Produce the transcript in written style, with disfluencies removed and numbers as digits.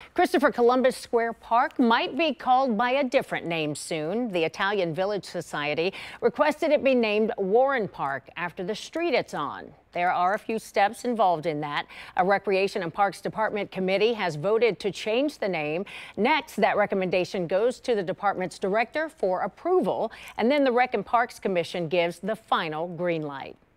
Christopher, Columbus Square Park might be called by a different name soon. The Italian Village Society requested it be named Warren Park after the street it's on. There are a few steps involved in that. A Recreation and Parks Department committee has voted to change the name. Next, that recommendation goes to the department's director for approval, and then the Rec and Parks Commission gives the final green light.